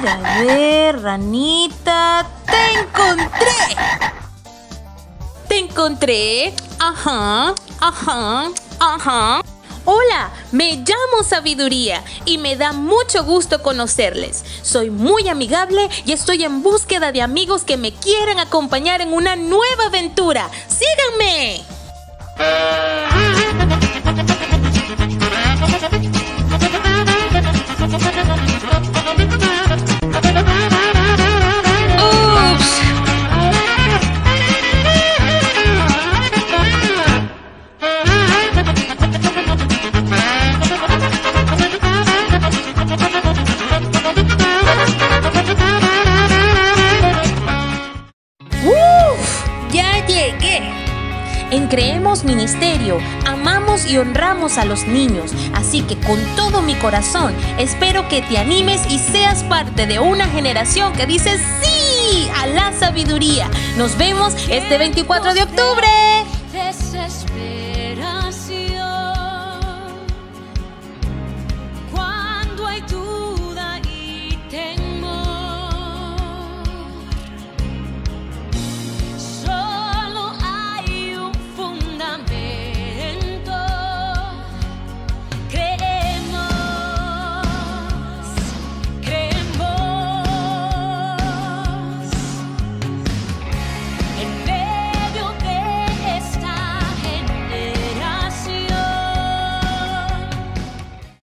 A ver, ranita, te encontré. Te encontré. Ajá, ajá, ajá. Hola, me llamo Sabiduría y me da mucho gusto conocerles. Soy muy amigable y estoy en búsqueda de amigos que me quieran acompañar en una nueva aventura. ¡Síganme! ¡Ya llegué! En Creemos Ministerio, amamos y honramos a los niños, así que con todo mi corazón espero que te animes y seas parte de una generación que dice ¡sí! A la sabiduría. Nos vemos este 24 de octubre.